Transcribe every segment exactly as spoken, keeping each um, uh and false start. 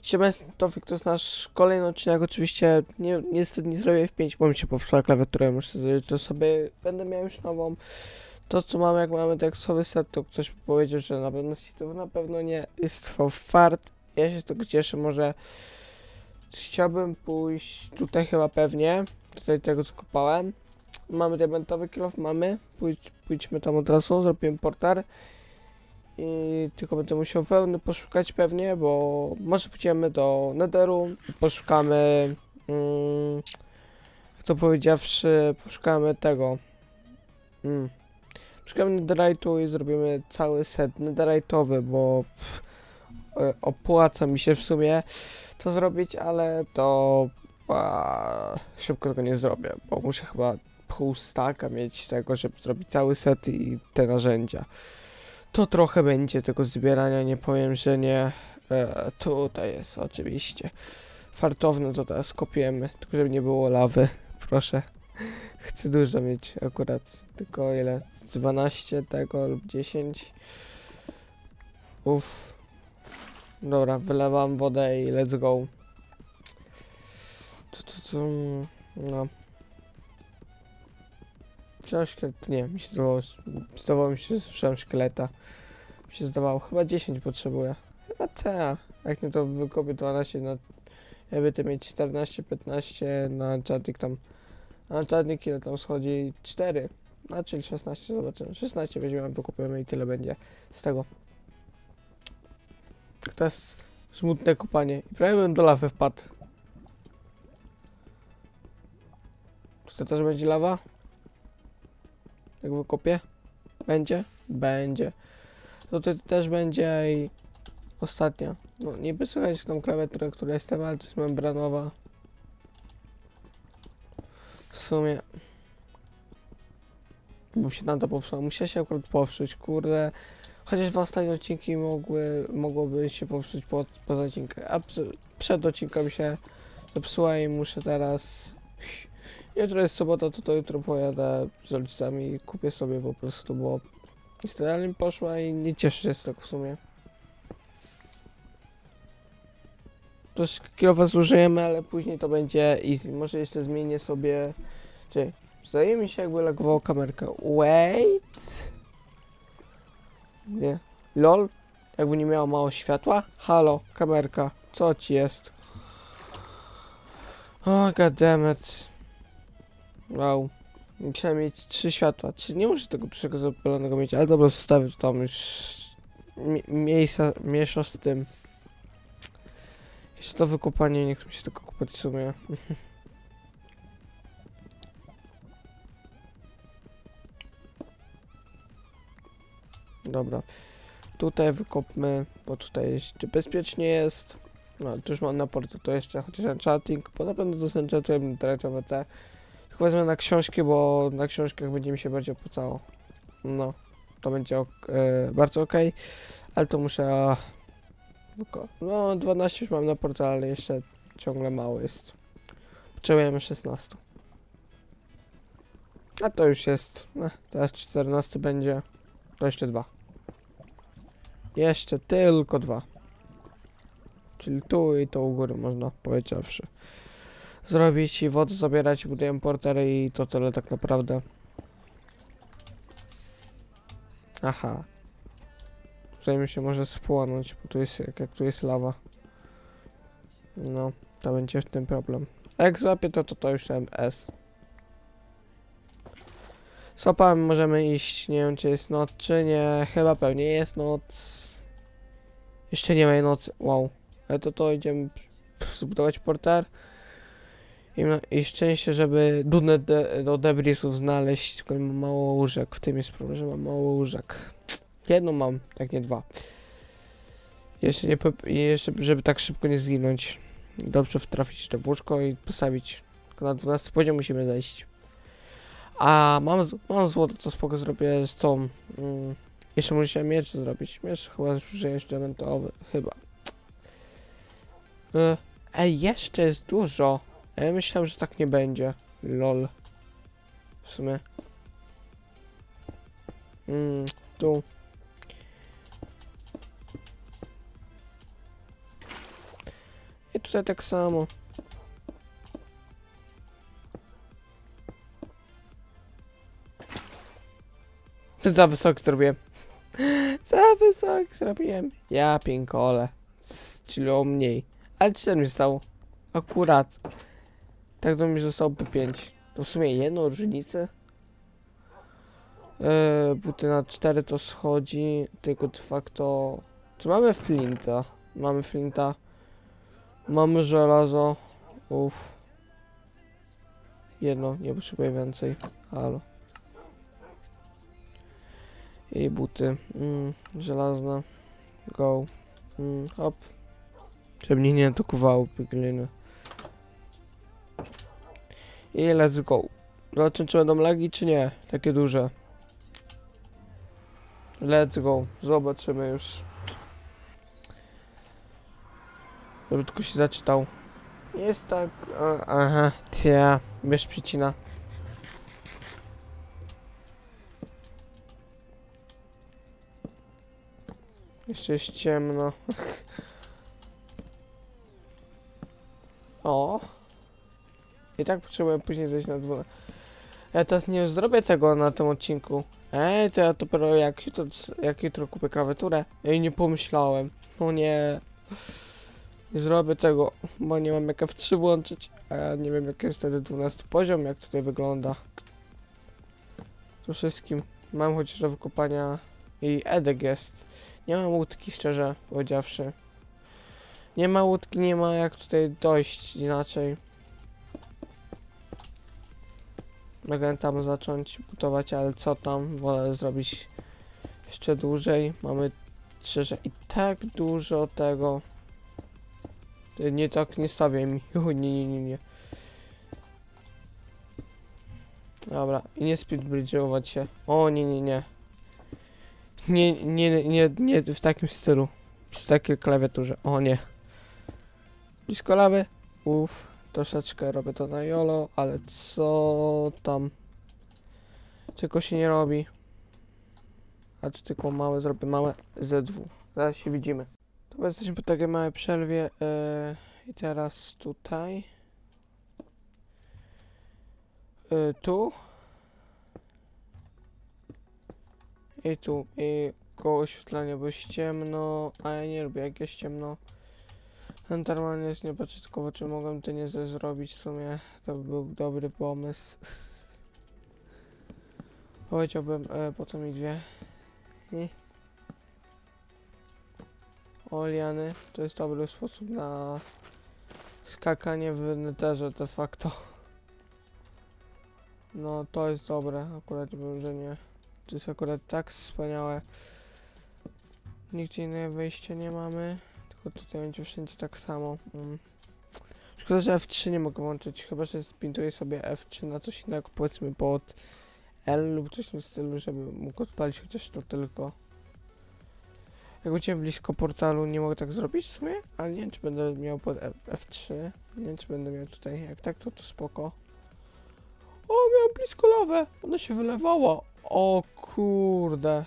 Siemens, to jest nasz kolejny odcinek. Oczywiście nie, niestety nie zrobię w pięć, bo mi się popsuła klawiatura, muszę zrobić to sobie, będę miał już nową. To co mamy, jak mamy tekstowy set, to ktoś powiedział, że na pewno to na pewno nie jest to fart. Ja się z tego cieszę, może chciałbym pójść tutaj chyba pewnie, tutaj tego co kopałem. Mamy diamentowy kill off, mamy, Pójdź, pójdźmy tam od razu, zrobimy portal. I tylko będę musiał pełny poszukać pewnie, bo może pójdziemy do Netheru i poszukamy, mm, jak to powiedziawszy, poszukamy tego, mm, poszukamy Netherite'u i zrobimy cały set Netherite'owy, bo pff, opłaca mi się w sumie to zrobić, ale to a, szybko tego nie zrobię, bo muszę chyba pół staka mieć tego, żeby zrobić cały set i te narzędzia. To trochę będzie tego zbierania, nie powiem, że nie. E, tutaj jest oczywiście. Fartowne to teraz kopiemy, tylko żeby nie było lawy, proszę. Chcę dużo mieć akurat, tylko ile? dwanaście tego lub dziesięć. Uff. Dobra, wylewam wodę i let's go. Tu, tu, tu. No. Słyszałem szkielet, nie, mi się zdawało, zdawało mi się, że słyszałem szkieleta. Mi się zdawało, chyba dziesięć potrzebuję. Chyba ta. Jak nie to wykopię dwanaście, no jakby to mieć czternaście, piętnaście na enchanting tam. Na enchanting ile tam schodzi? cztery. No czyli szesnaście, zobaczymy. szesnaście weźmiemy, wykupujemy i tyle będzie z tego. To jest smutne kopanie. I prawie bym do lawy wpadł. Tutaj też będzie lawa? Jak wykopię? Będzie? Będzie. Tutaj też będzie i ostatnia. No niby słychać tą klawiaturę, która jestem, ale to jest membranowa. W sumie. Bo się nam to popsuło. Musiałem się akurat popsuć, kurde. Chociaż w ostatnim odcinki mogły, mogłoby się popsuć po, poza odcinkiem. A przed odcinkiem się zepsuła i muszę teraz... Jutro jest sobota, to, to jutro pojadę z rodzicami i kupię sobie po prostu, bo niestety mi poszła i nie cieszę się z tego w sumie. Troszkę kilowa zużyjemy, ale później to będzie easy. Może jeszcze zmienię sobie... Czyli zdaje mi się, jakby lagowało kamerkę. Wait! Nie. Lol? Jakby nie miało mało światła? Halo, kamerka. Co ci jest? O, goddammit. Wow. Musiałem mieć trzy światła. Czy nie muszę tego dużego zapalonego mieć? Ale dobra, zostawię to tam już mi miejsca, miesza z tym. Jeszcze to wykopanie, nie chcę mi się tego kupować w sumie. Dobra. Tutaj wykopmy, bo tutaj jeszcze bezpiecznie jest. No, tu już mam na portu to jeszcze chociaż enchanting, bo na pewno to enchantujemy traczowe te. Tylko wezmę na książki, bo na książkach będzie mi się bardziej opłacało. No, to będzie ok, e, bardzo ok, ale to muszę... No, dwanaście już mam na portal, ale jeszcze ciągle mało jest. Potrzebujemy szesnaście. A to już jest... Eh, teraz czternaście będzie. To jeszcze dwa. Jeszcze tylko dwa. Czyli tu i to u góry można, powiedziawszy, zrobić i wodę zabierać, budujemy portery i to tyle tak naprawdę. Aha. Przejmie się może spłonąć, bo tu jest, jak, jak tu jest lawa. No, to będzie w tym problem. A jak złapię to, to to już tam S. Z opałem możemy iść, nie wiem czy jest noc, czy nie. Chyba pewnie jest noc. Jeszcze nie ma nocy, wow. Ale to to idziemy zbudować portal. I, no, i szczęście, żeby dunę de, do debrisów znaleźć, tylko mam mało łóżek. W tym jest problem, że mam mało łóżek. Jedną mam, tak nie dwa. Jeszcze nie, jeszcze, żeby tak szybko nie zginąć. Dobrze wtrafić to w łóżko i postawić. Tylko na dwunasty poziom musimy zejść. A mam, mam złoto, to spoko zrobię z tą... Mm, jeszcze musiałem miecz zrobić. Miecz chyba już jest diamentowy, chyba. Y, ej, jeszcze jest dużo. Ja myślałem, że tak nie będzie. Lol. W sumie. Mm, tu. I tutaj tak samo. Za wysoki zrobiłem. Za wysoki zrobiłem. Ja piękole. Czyli o mniej. Ale cztery mi zostało. Akurat. Tak to mi zostało P pięć. To w sumie jedną różnicę. Yy, buty na cztery to schodzi. Tylko de facto... Czy mamy flinta? Mamy flinta. Mamy żelazo. Uff. Jedno, nie potrzebuję więcej. Halo. I buty. Mm, żelazne. Go. Mm, hop. Żeby mnie nie atakowało gliny. I let's go. Zobaczymy, czy będą lagi, czy nie. Takie duże. Let's go. Zobaczymy już. Żeby tylko się zaczytał. Jest tak... A, aha. Tia. Bierz przycina. Jeszcze jest ciemno. O. I tak potrzebuję później zejść na dwóch. Ja teraz nie zrobię tego na tym odcinku. Ej, to ja dopiero jak jutro, jak jutro kupię klawiaturę. Ej, nie pomyślałem. No nie. Nie zrobię tego, bo nie mam jak F trzy włączyć. A ja nie wiem, jaki jest wtedy dwunasty poziom, jak tutaj wygląda. Tu wszystkim. Mam chociaż do wykopania i edek jest. Nie mam łódki, szczerze powiedziawszy. Nie ma łódki, nie ma jak tutaj dojść inaczej. Mogę tam zacząć budować, ale co tam? Wolę zrobić jeszcze dłużej. Mamy szczerze i tak dużo tego. Nie tak nie stawiaj mi. Nie, nie, nie, nie. Dobra, i nie speedbridge'ować się. O, nie, nie, nie. Nie, nie, nie, nie w takim stylu. Przy takiej klawiaturze. O nie. Blisko lawy. Uff. Troszeczkę robię to na jolo, ale co tam? Tylko się nie robi. A tu tylko małe zrobię, małe Z dwa. Zaraz się widzimy. To jesteśmy po takiej małej przerwie. Yy, I teraz tutaj. Yy, tu. I tu. I koło oświetlenia, bo jest ciemno. A ja nie lubię, jak jest ciemno. Normalnie jest niepoczątkowo, czy mogłem to nie zrobić w sumie. To by był dobry pomysł. Powiedziałbym, e, po co mi dwie. Nie. O, liany. To jest dobry sposób na skakanie w netherze de facto. No, to jest dobre. Akurat bym, że nie. To jest akurat tak wspaniałe. Nigdzie innego wyjścia nie mamy. Tylko tutaj będzie wszędzie tak samo. Mm. Szkoda, że F trzy nie mogę włączyć. Chyba, że spintuję sobie F trzy na coś innego. Powiedzmy pod L lub coś w tym stylu, żeby mógł odpalić chociaż to tylko. Jak będziemy blisko portalu, nie mogę tak zrobić w sumie, ale nie wiem, czy będę miał pod F trzy. Nie wiem, czy będę miał tutaj. Jak tak, to to spoko. O, miałem blisko lawę. Ona się wylewała. O kurde.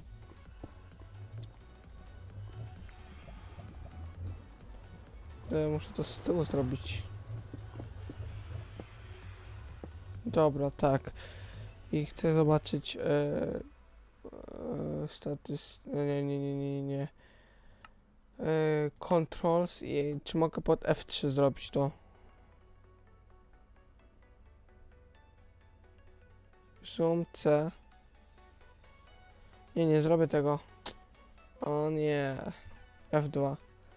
E, muszę to z tyłu zrobić. Dobra, tak. I chcę zobaczyć e, e, statys... Nie, nie, nie, nie, nie. E, controls i czy mogę pod F trzy zrobić to? Zoom C. Nie, nie zrobię tego. O nie. F dwa.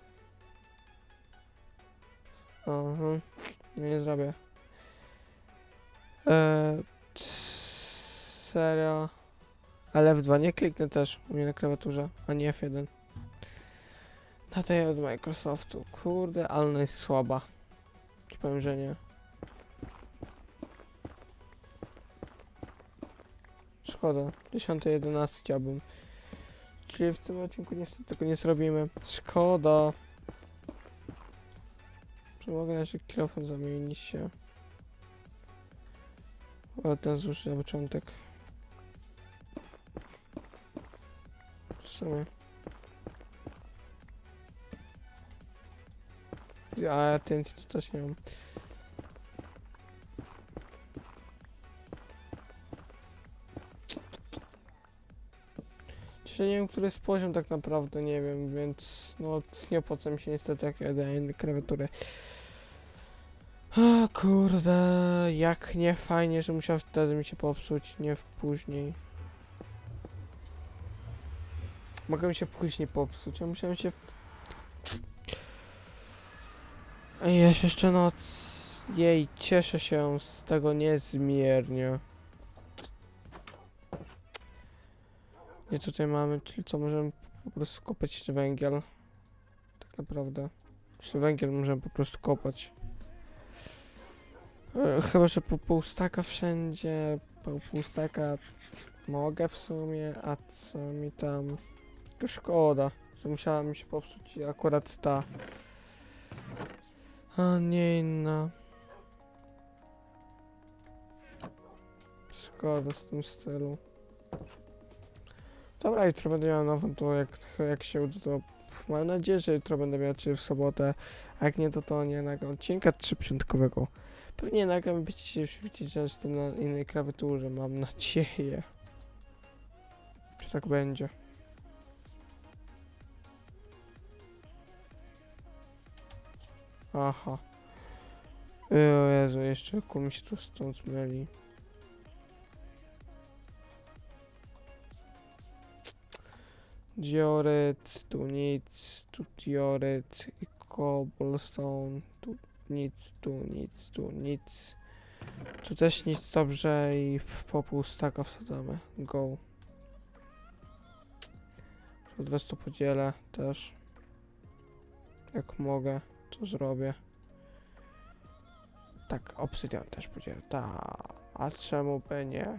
Aha. Nie, nie zrobię. Eee, serio. Ale F dwa nie kliknę też u mnie na klawiaturze, a nie F jeden. Na tej od Microsoftu. Kurde, ale ona jest słaba. Ci powiem, że nie. Szkoda. dziesiąty jedenasty chciałbym. Czyli w tym odcinku niestety tego nie zrobimy. Szkoda. Czy mogę nasz kilofon zamienić się? Ale ten złóż na początek. W sumie. a ja T N T to też nie mam. Czyli nie wiem, który jest poziom tak naprawdę, nie wiem, więc no nie opłaca mi się niestety jak ja daję inne klawiatury. O kurde, jak nie fajnie, że musiał wtedy mi się popsuć, nie w później. Mogę mi się później popsuć, ja musiałem się... Ej, jest jeszcze noc. Jej, cieszę się z tego niezmiernie. I tutaj mamy, czyli co, możemy po prostu kopać jeszcze węgiel. Tak naprawdę. Jeszcze węgiel możemy po prostu kopać. E, chyba, że po pół staka wszędzie, po pół staka mogę w sumie, a co mi tam... Tylko szkoda, że musiała mi się popsuć akurat ta. A nie inna. Szkoda z tym stylu. Dobra, jutro będę miał nową, to jak, jak się uda, to mam nadzieję, że jutro będę miał, czy w sobotę, a jak nie, to to nie nagram odcinka trzypiątkowego. Pewnie nagram, będziecie już widzieć, że jestem na innej klawiaturze, mam nadzieję. Czy tak będzie. Aha. O Jezu, jeszcze ku mi się tu stąd myli. Dioryt, tu nic, tu dioryt i cobblestone, tu nic, tu nic, tu nic. Tu też nic, dobrze, i po pół staka wsadzamy. Go. Od was to podzielę też. Jak mogę, to zrobię. Tak, obsydian też podzielę. Ta, a czemu by nie?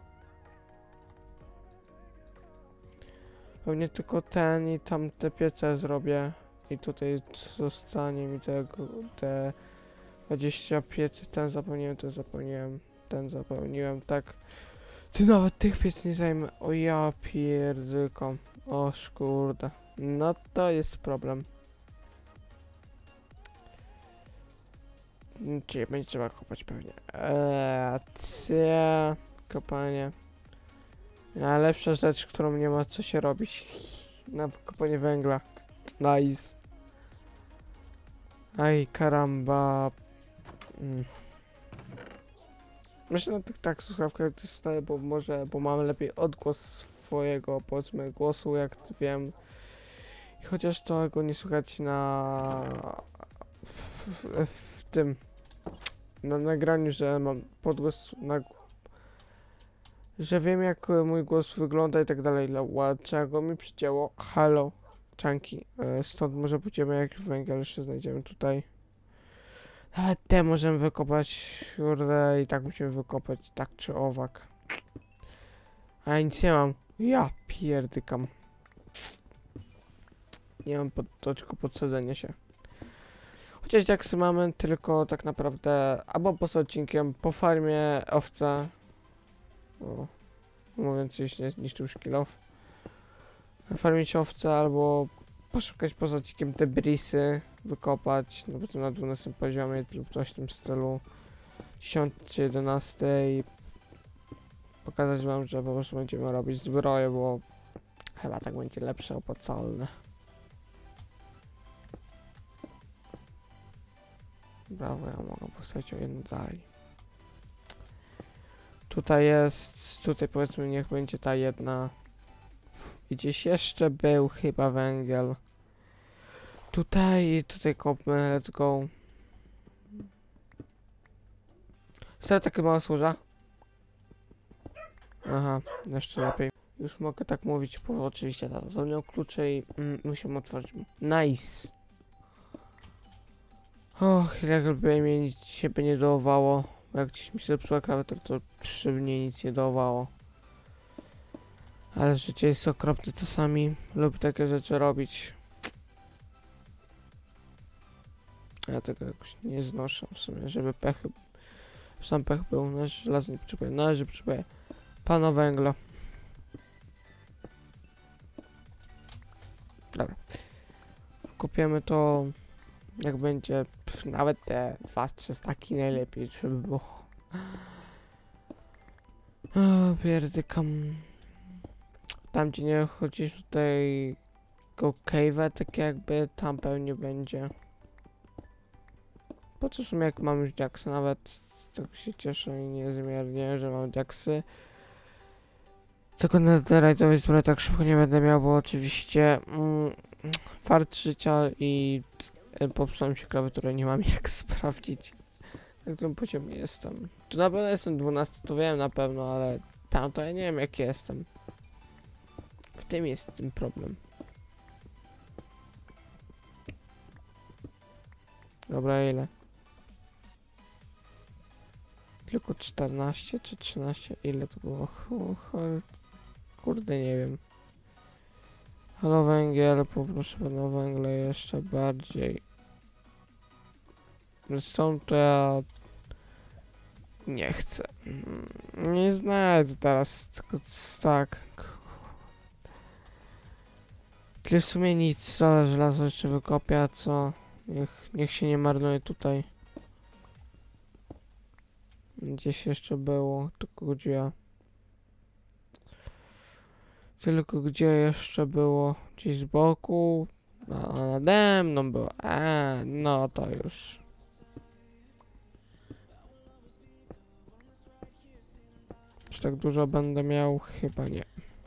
Pewnie tylko ten i tamte piece zrobię. I tutaj zostanie mi tego, te dwadzieścia piecy. Ten zapomniałem, ten zapomniałem, ten zapełniłem, tak. Ty nawet tych piec nie zajmę. O ja pierdykam. O szkurde. No to jest problem. Czyli będzie trzeba kopać pewnie. Eee, cia, kopanie. Najlepsza rzecz, którą nie ma co się robić. Na kopanie węgla. Nice. Aj, karamba. Mm. Myślę na tych tak słuchawkach to staję, bo może, bo mamy lepiej odgłos swojego, powiedzmy, głosu, jak wiem. I chociaż to go nie słychać na... w, w, w tym... na nagraniu, że mam podgłos na... że wiem, jak mój głos wygląda i tak dalej. Czego mi przycięło? Halo, czanki. Stąd może pójdziemy, jak węgiel jeszcze znajdziemy tutaj. Nawet te możemy wykopać, kurde, i tak musimy wykopać, tak czy owak. A ja nic nie mam. Ja pierdykam. Nie mam pod, tylko podsadzenia się. Chociaż jak mamy tylko tak naprawdę, albo poza odcinkiem, po farmie owca. O, mówiąc, jeśli nie zniszczył szkilow. Farmić owce, albo poszukać poza odcinkiem te brisy, wykopać, no potem na dwunastym poziomie lub coś w tym stylu. dziesiąty czy jedenasty i pokazać wam, że po prostu będziemy robić zbroję, bo chyba tak będzie lepsze, opłacalne. Brawo, ja mogę postawić o jedno dalej. Tutaj jest, tutaj powiedzmy niech będzie ta jedna. I gdzieś jeszcze był chyba węgiel. Tutaj, tutaj kopmy, let's go. Serio takie mała służa? Aha, jeszcze lepiej. Już mogę tak mówić, bo oczywiście tata zapomniał klucze i mm, musimy otworzyć. Nice. Och, jakby mnie nic się by nie dołowało. Jak gdzieś mi się zepsuła klawiatura, to przy mnie nic nie dołowało. Ale życie jest okropne czasami. Lubię takie rzeczy robić. Ja tego jakoś nie znoszę w sumie, żeby pech... Sam pech był, nasz żelazo nie potrzebuje, należy potrzebuje pana węgla. Dobra. Kupiemy to... Jak będzie pff, nawet te dwa, trzy staki najlepiej, żeby było. O, pierdykam. Tam gdzie nie chodzisz tutaj go cave'a, tak jakby tam pewnie będzie. Po co w sumie jak mam już diaksy, nawet tak się cieszę i niezmiernie, że mam diaksy. Tylko netherite'owej zbroi tak szybko nie będę miał, bo oczywiście mm, fart życia i y, popsułem się klawiaturę, nie mam jak sprawdzić, na którym poziomie jestem. Tu na pewno jestem dwunasty, to wiem na pewno, ale tam to ja nie wiem jak jestem. W tym jest ten problem. Dobra, ile? Tylko czternaście czy trzynaście? Ile to było? Hu, hu, kurde, nie wiem. Halo węgiel, poproszę pana węgle jeszcze bardziej. Stąd to ja nie chcę. Nie znajdę teraz, tylko tak. Tyle w sumie nic, ale żelazo jeszcze wykopię, a co? Niech, niech się nie marnuje tutaj. Gdzieś jeszcze było, tylko gdzie? Tylko gdzie jeszcze było? Gdzieś z boku? A nade mną było. A, no to już. Czy tak dużo będę miał? Chyba nie.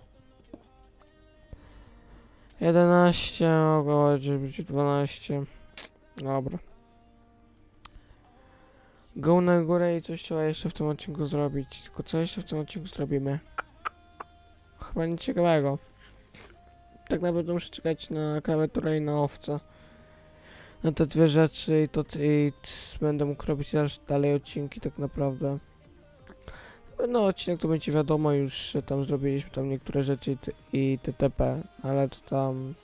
jedenaście, mogło być dwanaście. Dobra. Go na górę i coś trzeba jeszcze w tym odcinku zrobić. Tylko co jeszcze w tym odcinku zrobimy? Chyba nic ciekawego. Tak naprawdę muszę czekać na klawiaturę i na owca. Na te dwie rzeczy i to i będę mógł robić też dalej odcinki tak naprawdę. No odcinek to będzie wiadomo już, że tam zrobiliśmy tam niektóre rzeczy i, i T T P, ale to tam...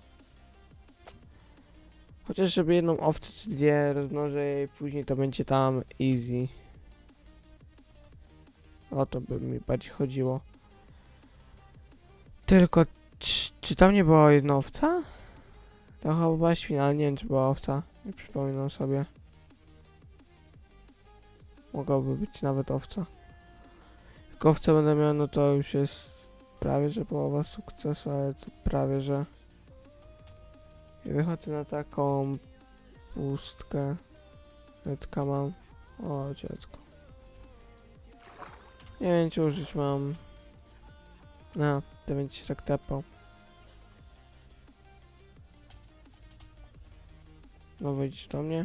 Chociaż żeby jedną owcę czy dwie rozmnożę i później to będzie tam easy. O to by mi bardziej chodziło. Tylko, czy, czy tam nie była jedna owca? To chyba była świnia, ale nie wiem czy była owca. Nie przypominam sobie. Mogłaby być nawet owca. Jak owca będę miał, no to już jest prawie że połowa sukcesu, ale to prawie że... I wychodzę na taką pustkę. Letka mam. O, dziecko. Nie wiem, czy użyć mam. No, to będzie się tak tepał. No, wyjdź do mnie.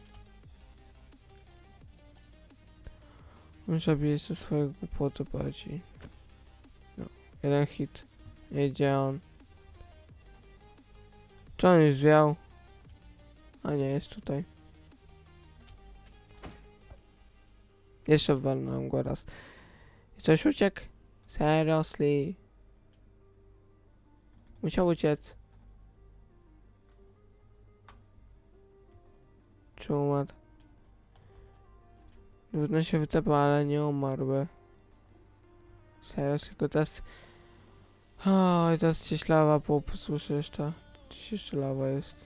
Muszę bić ze swojego głupoty bardziej. No, jeden hit. Jedzie on. Czy on już zwiał? A nie, jest tutaj. Jeszcze walnąłem go raz. I coś uciekł? Seriously? Musiał uciec. Czy umarł? Trudno się wytepał, ale nie umarłby. Serio, tylko teraz... O, i teraz gdzieś lawa, bo posłyszę jeszcze. Gdzieś jeszcze lawa jest.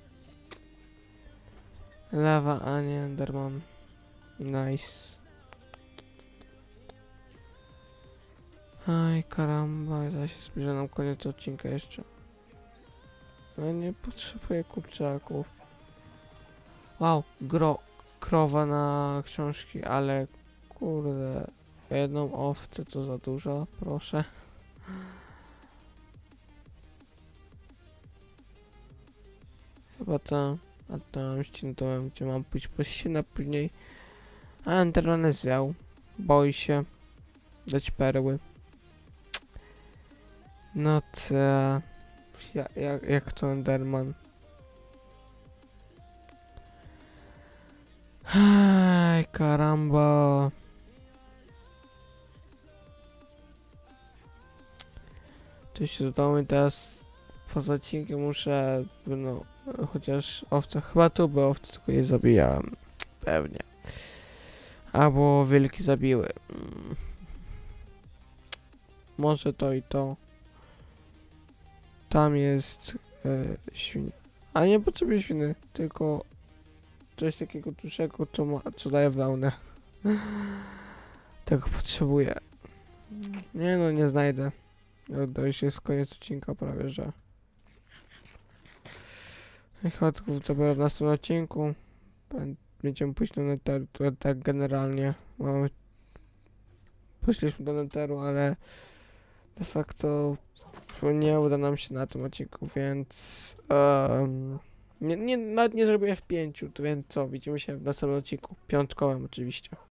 Lawa, a nie Enderman. Nice. Aj, karamba, zaś się zbliża nam koniec odcinka jeszcze. Ja nie potrzebuję kurczaków. Wow, gro, krowa na książki, ale kurde, jedną owcę to za dużo, proszę. Chyba to, a to mam ścinę, gdzie mam pójść po ścianę później. A Enderman zwiał, boi się dać perły. No to... Ja, jak, jak to Enderman? Aj, karamba. Tu się dodało i teraz poza odcinkiem muszę, no, chociaż owce, chyba tu by owce, tylko je zabijałem. Pewnie. Albo wilki zabiły. Mm. Może to i to. Tam jest e, świnia. A nie potrzebuję świny, tylko coś takiego dużego, co, ma, co daje wełnę. Tego potrzebuję. Nie no, nie znajdę. No, to już jest koniec odcinka prawie, że. I chyba tylko dopiero w następnym odcinku bę- będziemy pójść do neteru, to tak generalnie. Mamy... Poszliśmy do neteru, ale de facto nie uda nam się na tym odcinku, więc em, nie, nie, nawet nie zrobię w pięciu, to więc co, widzimy się w następnym odcinku, piątkowym oczywiście.